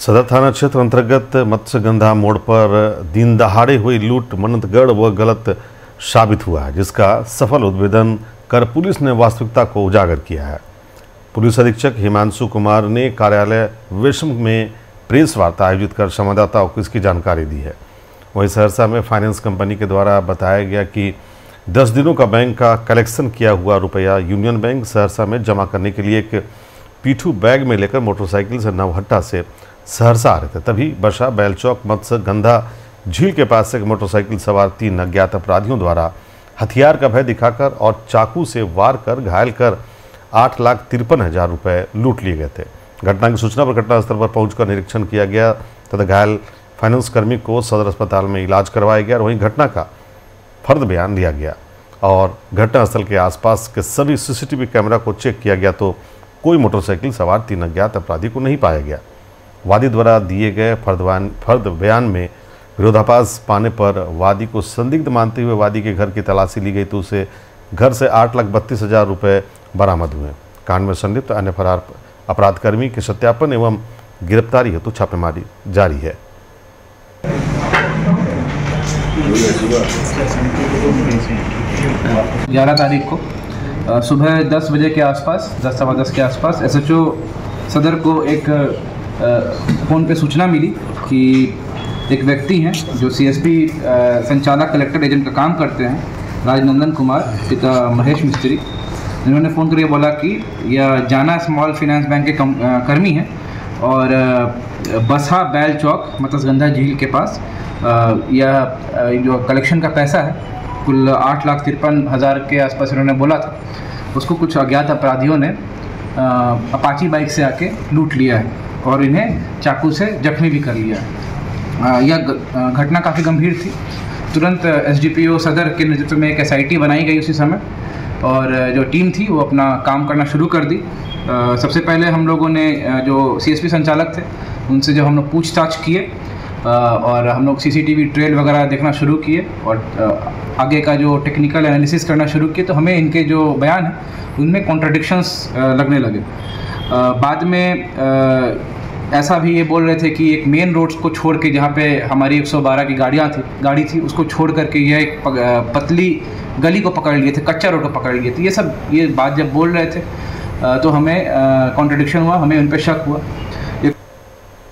सदर थाना क्षेत्र अंतर्गत मत्स्यगंधा मोड़ पर दिन दहाड़े हुई लूट मनतगढ़ व गलत साबित हुआ है, जिसका सफल उद्भेदन कर पुलिस ने वास्तविकता को उजागर किया है। पुलिस अधीक्षक हिमांशु कुमार ने कार्यालय विश्व में प्रेस वार्ता आयोजित कर संवाददाताओं को इसकी जानकारी दी है। वहीं सहरसा में फाइनेंस कंपनी के द्वारा बताया गया कि 10 दिनों का बैंक का कलेक्शन किया हुआ रुपया यूनियन बैंक सहरसा में जमा करने के लिए एक पीठू बैग में लेकर मोटरसाइकिल से नवहट्टा से सहरसा आ रहे थे। तभी बरसा बैलचौक मत्स्यगंधा झील के पास से मोटरसाइकिल सवार 3 अज्ञात अपराधियों द्वारा हथियार का भय दिखाकर और चाकू से वार कर घायल कर 8,53,000 रुपये लूट लिए गए थे। घटना की सूचना पर घटनास्थल पर पहुंचकर निरीक्षण किया गया तथा घायल फाइनेंस कर्मी को सदर अस्पताल में इलाज करवाया गया और वहीं घटना का फर्द बयान लिया गया और घटनास्थल के आसपास के सभी सीसीटीवी कैमरा को चेक किया गया तो कोई मोटरसाइकिल सवार 3 अज्ञात अपराधी को नहीं पाया गया। वादी द्वारा दिए गए फर्द बयान में विरोधाभास पाने पर वादी को संदिग्ध मानते हुए वादी के घर की तलाशी ली गई तो उसे घर से 8,32,000 रुपये बरामद हुए। कांड में संलिप्त अन्य फरार अपराधकर्मी के सत्यापन एवं गिरफ्तारी हेतु छापेमारी जारी है। 11 तारीख को सुबह 10 बजे के आसपास 10 सवा 10 के आसपास SHO सदर को एक फ़ोन पे सूचना मिली कि एक व्यक्ति हैं जो CSP संचालक कलेक्टर एजेंट का काम करते हैं, राजनंदन कुमार पिता महेश मिस्त्री, इन्होंने फ़ोन करके बोला कि यह जाना स्मॉल फाइनेंस बैंक के कर्मी हैं और बसा बैल चौक मत्स्यगंधा झील के पास यह जो कलेक्शन का पैसा है कुल 8,53,000 के आसपास इन्होंने बोला था, उसको कुछ अज्ञात अपराधियों ने अपाची बाइक से आके लूट लिया है और इन्हें चाकू से जख्मी भी कर लिया है। यह घटना काफ़ी गंभीर थी। तुरंत SDPO सदर के नेतृत्व में एक SIT बनाई गई उसी समय और जो टीम थी वो अपना काम करना शुरू कर दी। सबसे पहले हम लोगों ने जो CSP संचालक थे उनसे जब हम लोग पूछताछ किए और हम लोग CCTV ट्रेल वगैरह देखना शुरू किए और आगे का जो टेक्निकल एनालिसिस करना शुरू किए तो हमें इनके जो बयान हैं उनमें कॉन्ट्रडिक्शंस लगने लगे। बाद में ऐसा भी ये बोल रहे थे कि एक मेन रोड्स को छोड़ के जहाँ पे हमारी 112 की गाड़ी थी उसको छोड़ करके यह एक पतली गली को पकड़ लिए थे, कच्चा रोड को पकड़ लिए थे। ये बात जब बोल रहे थे तो हमें कॉन्ट्रडिक्शन हुआ, हमें उन पर शक हुआ।